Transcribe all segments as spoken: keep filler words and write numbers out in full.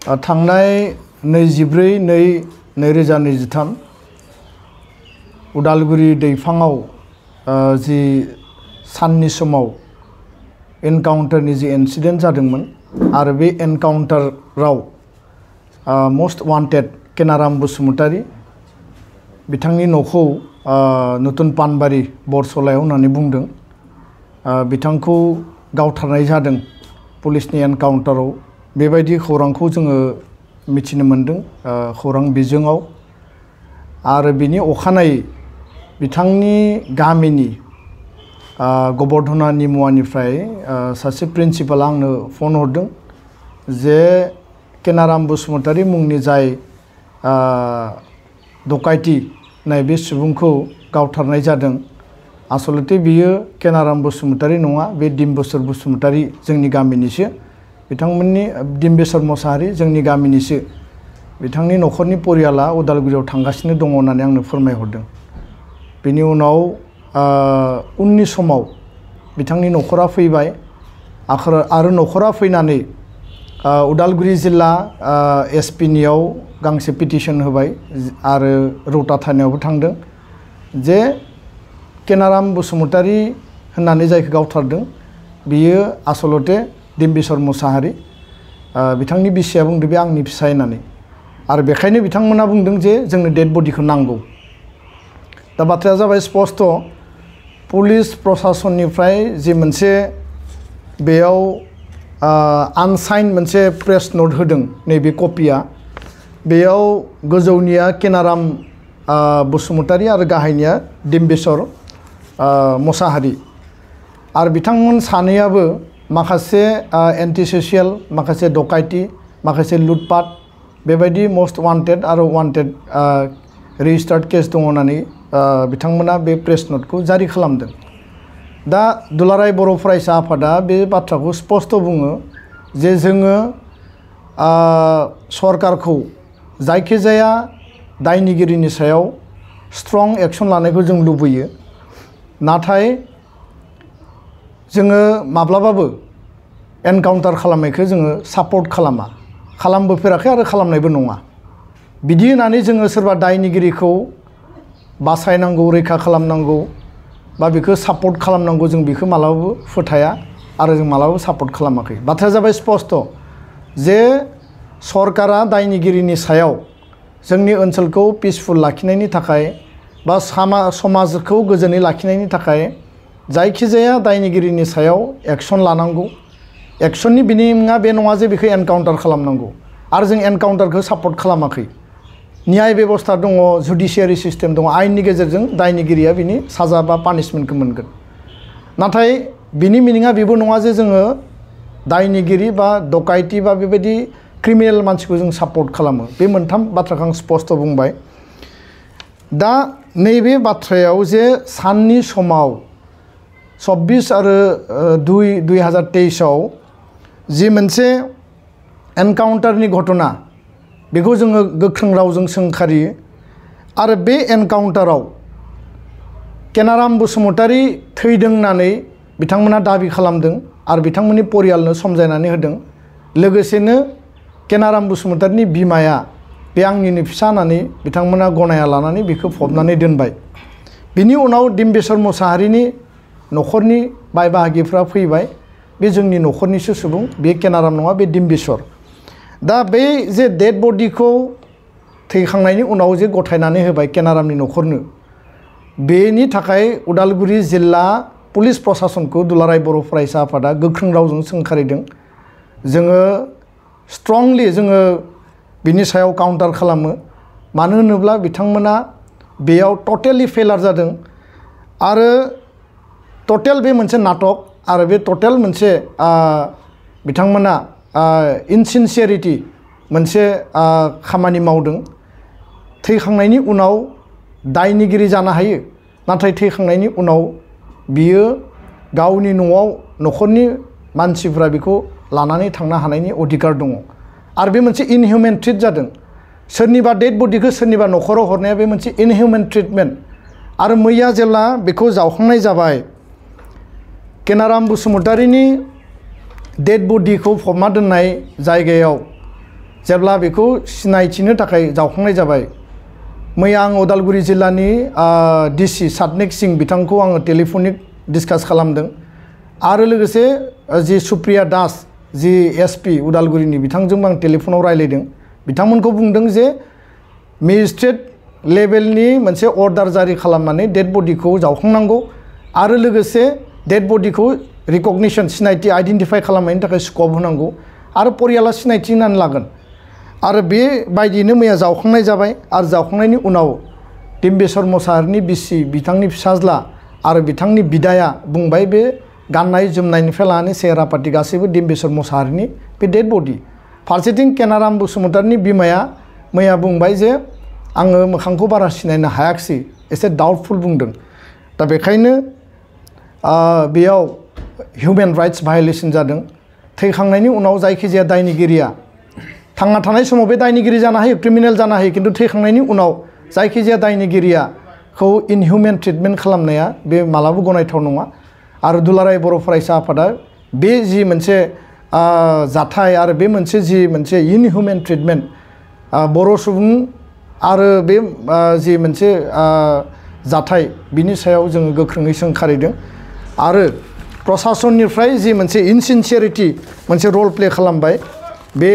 थांनाय नैजिब्रै नै नैरोजा नैजिथाम उदालगुरि दैफाङाव जि साननि समाव एनकाउन्टारनि जि इन्सिडेन्ट जादोंमोन आरो बे एनकाउन्टाराव मोस्ट वान्टेड केनाराम बसुमतारी बिथांनि न'खौ नतुन पानबारि बरसलायाव होननानै बुंदों। बिथांखौ गावथारनाय जादों पुलिसनि एनकाउन्टाराव बेबायदि खौरांखौ जोङो मिथिनो मोनदों खौरां बिजोङाव। आरो बिनि अखानायै बिथांनि गामिनि गबर्धना निमुवानिफ्राय सासे प्रिन्सिपाला आंनो फन हरदों जे केनाराम बसुमतारी मुंनि जाय डकाइति नाय बे सुबुंखौ गावथारनाय जादों आसलते बियो केनाराम बसुमतारी नङा, बे डिम्बेश्वर बसुमतारी जोंनि गामिनिसो, बिथांमोननि डिम्बेश्वर मोसाहारि जोंनि गामिनिसो, बिथांनि न'खरनि परियाला उदालगुरियाव थांगासिनो दङ होननानै आंनो फोरमायहरदों। बेनि उनाव उननि समाव बिथांनि न'खरा फैबाय आरो न'खरा फैनानै उदालगुरि जिल्ला एसपिनियाव गांसे पिटिशन होबाय आरो रौता थानायावबो थांदों जे केनाराम बसुमतारी होननानै जायखौ गावथारदों बियो आसलते डिम्बेश्वर मोसाहारि, बिथांनि बिसिया बुंदों बे आंनि फिसाय होननानै, आरो बेखायनो बिथांमोना बुंदों जे जोंनो डेड बडिखौ नांगौ। दा बाथ्राया जाबाय स्पष्ट पुलिस प्रशासननिफ्राय जि मोनसे बेयाव आनसाइन मोनसे प्रेस नोट होदों नैबे कपिया, बेयाव गोजौनिया केनाराम बसुमतारी आरो गाहायनिया डिम्बेश्वर मोसाहारि, आरो बिथांमोन सानैयाबो माखासे एन्टि ससियेल, माखासे डकाइति, माखासे लुटपाट बेबायदि मोस्ट वान्टेड आरो वान्टेड रेजिस्टार्ड केस दङ होननानै बिथांमोना बे प्रेस नोटखौ जारि खालामदों। दा दुलाराय बर' फरायसा आफादा बे बाथ्राखौ स्पष्ट बुङो जे जोङो सरकारखौ जायखिजाया दायनिगिरिनि सायाव स्ट्रं एक्शन लानायखौ जों लुबैयो, नाथाय जोङो माब्लाबाबो एनकाउन्टार खालामनायखौ जोङो सापर्ट खालामा, खालामबोफेराखै आरो खालामनायबो नङा। बिदि होननानै जोङो सोरबा दायनिगिरिखौ बासायनांगौ, रैखा खालामनांगौ बा बेखौ सापर्ट खालामनांगौ जों बेखौ मालाबाबो फोथाया आरो जों मालाबाबो सापर्ट खालामाखै। बाथ्राया जाबाय स्पष्ट जे सरकारा दायनिगिरिनि सायाव जोंनि ओनसोलखौ पिसफुल लाखिनायनि थाखाय बा समाजखौ गोजोनै लाखिनायनि थाखाय जायखिजाया दायनिगिरिनि सायाव एक्शन लानांगौ। एक्शननि बिनिङा बे नङा जे बेखौ एनकाउन्टार खालामनांगौ, आरो जों एनकाउन्टारखौ सापर्ट खालामाखै। न्याय बेबस्था दङ, जुडिशियारि सिस्टेम दङ, आयेननि गेजेरजों दायनिगिरिया बिनि साजा बा पानिशमेन्टखौ मोनगोन। नाथाय बिनि मिनिङा बेबो नङा जे जोङो दायनिगिरि बा डकाइति बा बेबायदि क्रिमिनेल मानसिखौ जों सापर्ट खालामो। बे मोनथाम बाथ्राखौ आं स्पष्ट बुंबाय। दा नैबे बाथ्रायाव जे साननि समाव चब्बिस आरो दुइ दुइ हाजार तेइसआव जि मोनसे एनकाउन्टारनि घटना बेखौ जोङो गोख्रों रावजों सोंखारियो, आरो बे एनकाउन्टाराव केनाराम बसुमतारी थैदों होननानै बिथांमोना दाबि खालामदों आरो बिथांमोननि परियालनो समजायनानै होदों। लोगोसेनो केनाराम बसुमतारीनि बिमाया बे आंनिनो फिसा होननानै बिथांमोना गनाया लानानै बेखौ फबनानै दोनबाय। बिनि उनाव डिम्बेश्वर मोसाहारिनि न'खरनि बाय बाहागिफ्रा फैबाय, बे जोंनि न'खरनिसो सुबुं, बे केनाराम नङा, बे डिम्बेश्वर। दा बे जे डेड बडिखौ थैखांनायनि उनाव जे गथायनानै होबाय केनारामनि न'खरनो, बेनि थाखाय उदालगुरि जिल्ला पुलिस प्रशासनखौ दुलाराय बर' फरायसा आफादा गोख्रों रावजों सोंखारिदों। जोङो स्ट्रंलि जोङो बिनि सायाव काउन्टार खालामो, मानो होनोब्ला बिथांमोना बेयाव टटेलि फेलार जादों, आरो टटेल बे मोनसे नाटक, आरो बे टटेल मोनसे बिथांमोना इनसिनसियारिटि मोनसे खामानि मावदों। थैखांनायनि उनाव दायनिगिरि जानो हायो, नाथाय थैखांनायनि उनाव बियो गावनि न'आव न'खरनि मानसिफ्रा बेखौ लानानै थांनो हानायनि अधिकार दङ, आरो बे मोनसे इनहिउमेन ट्रिट जादों। सोरनिबा डेड बडिखौ सोरनिबा न'खराव हरनाया बे मोनसे इनहिउमेन ट्रिटमेन्ट। आरो मैया जेब्ला बेखौ जावखांनाय जाबाय, केनाराम बसुमतारीनि डेड बडिखौ फबना दोननाय जायगायाव जेब्ला बेखौ सिनायथिनो थाखाय जावखांनाय जाबाय मैया आं उदालगुरि जिल्लानि डिसि सातनेक सिं बिथांखौ आङो टेलिफनिक डिसकास खालामदों आरो लोगोसे जि सुप्रिया दास जि एसपि उदालगुरिनि बिथांजोंबो आं टेलिफनाव रायलायदों बिथांमोनखौ बुंदों जे मेजिस्ट्रेट लेभेलनि मोनसे अर्डार जारि खालामनानै डेड बडिखौ जावखांनांगौ आरो लोगोसे डेड बडिखौ रिकगनिशन सिनायथि आइडेन्टिफाइ खालामनायनि थाखाय स्कप होनांगौ आरो परियाला सिनायथि होनानै लागोन आरो बेबायदियैनो मैया जावखांनाय जाबाय आरो जावखांनायनि उनाव डिम्बेश्वर मोसाहारिनि बिसि बिथांनि फिसाज्ला आरो बिथांनि बिदाया बुंबाय बे गाननाय जोमनायनिफ्राय लानानै सेहेरा पाति गासैबो डिम्बेश्वर मोसाहारिनि बे डेड बडि फारसेथिं केनाराम बसुमतारिनि बिमाया मैया बुंबाय जे आङो मोखांखौ बारा सिनायनो हायाखिसै एसे डाउटफुल बुंदों दा बेखायनो बेयाव हिउमेन राइट्स भायलेसन जादों थैखांनायनि उनाव जायखिजाया दायनिगिरिया थांना थानाय समाव बे दायनिगिरि जानो हायो क्रिमिनेल जानो हायो किन्तु थैखांनायनि उनाव जायखिजाया दायनिगिरियाखौ इनहिउमेन ट्रिटमेन्ट खालामनाया बे मालाबा गनायथाव नङा आरो दुलाराय बर' फरायसा आफादा बे जि मोनसे जाथाय आरो बे मोनसे जि मोनसे इनहिउमेन ट्रिटमेन्ट बर' सुबुं आरो बे जि मोनसे जाथाय बिनि सायाव जोङो गोख्रोङै सोंखारिदों आरो प्रशासननिफ्राय जि मोनसे इनसिनसियारिटि मोनसे रल प्ले खालामबाय बे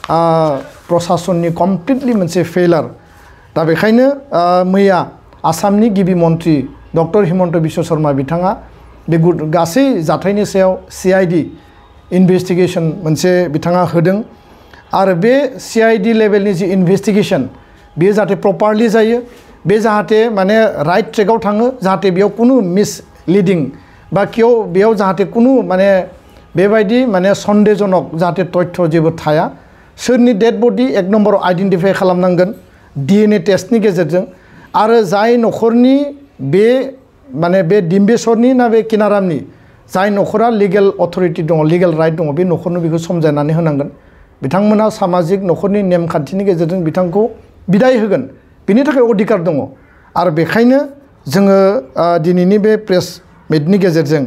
प्रशासननि कमप्लिटलि मोनसे फेलार दा बेखायनो मैया आसामनि गिबि मन्त्रि डक्टर हिमन्त बिश्व शर्मा बिथाङा बे गासै जाथायनि सायाव सि आइ डि इनभेस्टिगेसन मोनसे बिथाङा होदों आरो बे सि आइ डि लेभेलनि जि इनभेस्टिगेसन बेयो जाहाथे प्रपारलि जायो बे जाहाथे माने राइट ट्रेकआव थाङो जाहाथे बेयाव कुनु मिसलिडिं बा कियाव बेयाव जाहाथे कुनु माने बेबायदि माने सन्देहजनक जाहाथे तथ्य जेबो थाया सोरनि डेड बडि एक नम्बराव आइडेन्टिफाइ खालामनांगोन डिएनए टेस्टनि गेजेरजों आरो जाय न'खरनि बे माने बे डिम्बेश्वरनि ना बे केनारामनि जाय न'खरा लिगेल अथरिटि दङ लिगेल राइट दङ बे न'खरनो बेखौ समजायनानै होनांगोन बिथांमोना सामाजिक न'खरनि नेमखान्थिनि गेजेरजों बिथांखौ बिदाय होगोन बिनि थाखाय अधिकार दङ आरो बेखायनो जोङो दिनैनि बे प्रेस मिटनि गेजेरजों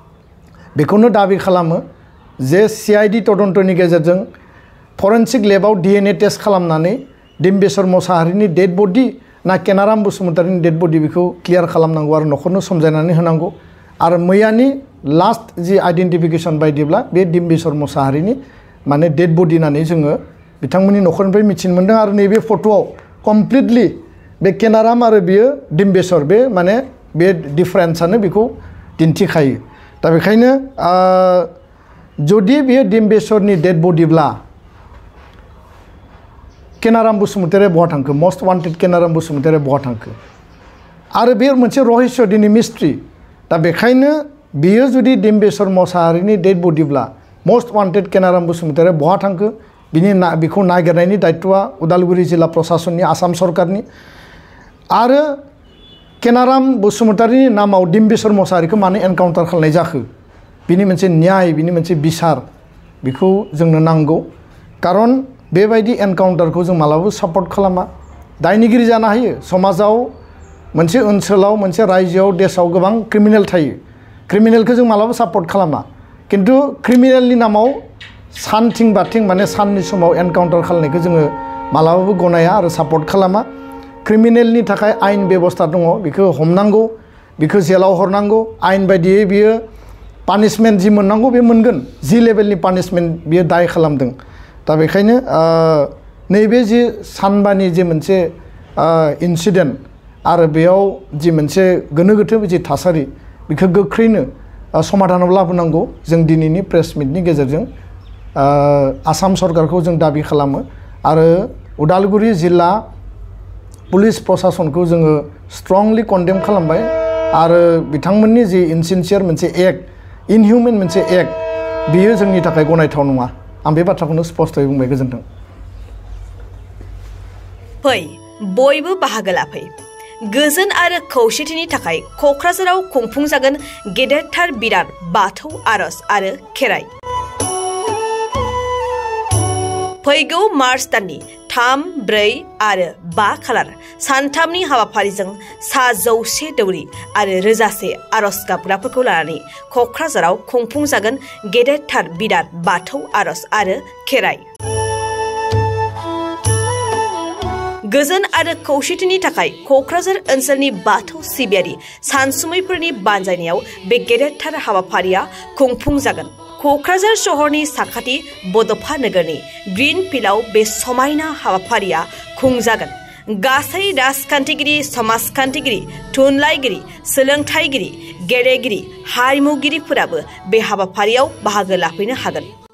बेखौनो दाबि खालामो जे सि आइ डि तदन्तनि गेजेरजों फरेन्सिक लेबाव डिएनए टेस्ट खालामनानै डिम्बेश्वर मोसाहारिनि डेड बडि ना केनाराम बसुमतारिनि डेड बडि बेखौ क्लियार खालामनांगौ आरो न'खरनो समजायनानै होनांगौ आरो मैयानि लास्ट जि आइडेन्टिफिकेसन बायदिब्ला बे डिम्बेश्वर मोसाहारिनि माने डेड बडि होननानै जोङो बिथांमोननि न'खरनिफ्राय मिथिनो मोन्दों आरो नैबे फट'आव कमप्लिटलि बे केनाराम आरो बियो डिम्बेश्वर बे माने बे डिफारेन्सआनो बेखौ दिन्थिखायो दा बेखायनो जुदि बेयो डिम्बेश्वरनि डेड बडिब्ला केनाराम बसुमतारिया बहा थांखो मस्ट वान्टेड केनाराम बसुमतारिया बहा थांखो आरो बे मोनसे रहस्य दिनै मिस्ट्रि दा बेखायनो बियो जुदि डिम्बेश्वर मोसाहारिनि डेड बडिब्ला मस्ट वान्टेड केनाराम बसुमतारिया बहा थांखो बिनि ना बेखौ नागिरनायनि दायित्वआ उदालगुरि जिल्ला प्रशासननि आसाम सरकारनि आरो केनाराम बसुमतारिनि नामाव डिम्बेश्वर मोसाहारिखौ मानो एनकाउन्टार खालामनाय जाखो बिनि मोनसे न्याय बिनि मोनसे बिसार बेखौ जोंनो नांगौ खारन बेबायदि एनकाउन्टारखौ जों मालाबाबो सापर्ट खालामा दायनिगिरि जानो हायो समाजाव मोनसे ओनसोलाव मोनसे रायजोआव देशआव गोबां क्रिमिनेल थायो क्रिमिनेलखौ जों मालाबाबो सापर्ट खालामा किन्तु क्रिमिनेलनि नामाव सानथिं बाथिं माने साननि समाव एनकाउन्टार खालामनायखौ जोङो मालाबाबो गनाया आरो सापर्ट खालामा क्रिमिनेलनि थाखाय आयेन बेबस्था दङ बेखौ हमनांगौ बेखौ जेलाव हरनांगौ आयेन बायदियै बियो पानिशमेन्ट जि मोननांगौ बे मोनगोन जि लेभेलनि पानिशमेन्ट बियो दाय खालामदों दा बेखायनो नैबे जि सानबानि जे मोनसे इन्सिडेन्ट आरो बेयाव जि मोनसे गोनो गोथो जि थासारि बेखौ गोख्रैनो समाधानाव लाबोनांगौ जों दिनैनि प्रेस मिटनि गेजेरजों आसाम सरकारखौ जों दाबि खालामो आरो उदालगुरि जिल्ला पुलिस प्रशासनखौ जोङो स्ट्रंलि कन्डेम खालामबाय आरो बिथांमोननि जि इनसिनसियार मोनसे एक्ट इनहिउमेन मोनसे एक्ट बियो जोंनि थाखाय गनायथाव नङा आं बे बाथ्राखौनो स्पष्टयै बुंबाय गोजोन्थों फै बयबो बाहागो लाफै गोजोन आरो खौसेथिनि थाखाय क'क्राझाराव खुंफुंजागोन गेदेरथार बिराद बाथौ आरज आरो खेराइ फैगौ मार्च दाननि थाम ब्रै आरो बा खालार सानथामनि हाबाफारिजों सा जौसे दौरि आरो रोजासे आरज गाबग्राफोरखौ लानानै क'क्राझाराव खुंफुंजागोन गेदेरथार बिराद बाथौ आरज आरो खेराइ गोजोन आरो खौसेथिनि थाखाय क'क्राझार ओनसोलनि बाथौ सिबियारि सानसुमैफोरनि बानजायनायाव बे गेदेरथार हाबाफारिया खुंफुंजागोन। क'क्राझार सहरनि साखाथि बड'फा नोगोरनि ग्रीन फिल्डआव बे समायना हाबाफारिया खुंजागोन। गासै राजखान्थिगिरि, समाजखान्थिगिरि, थुनलाइगिरि, सोलोंथाइगिरि, गेलेगिरि, हारिमुगिरिफोराबो बे हाबाफारियाव बाहागो लाफैनो हागोन।